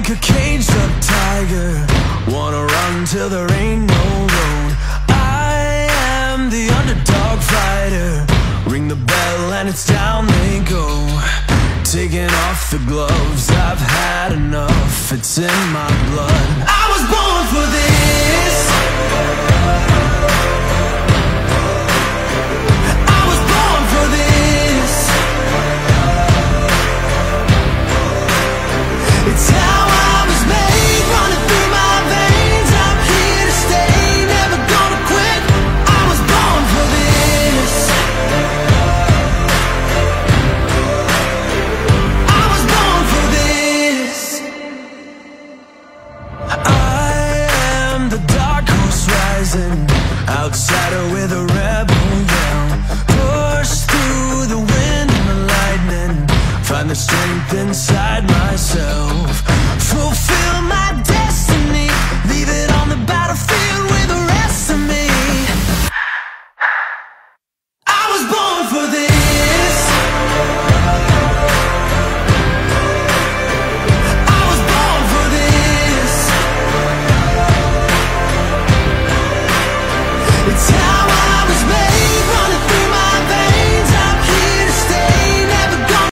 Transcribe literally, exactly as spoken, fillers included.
like a caged up tiger, wanna run till there ain't no road. I am the underdog fighter, ring the bell and it's down they go. Taking off the gloves, I've had enough, it's in my blood. I was born for this. I was born for this. It's how I was made, running through my veins. I'm here to stay, never gonna quit. I was born for this. I was born for this. I am the dark horse rising, outsider with a rebel yell. Push through the wind and the lightning, find the strength inside myself. Fulfill my destiny, leave it on the battlefield with the rest of me. I was born for this. I was born for this. It's how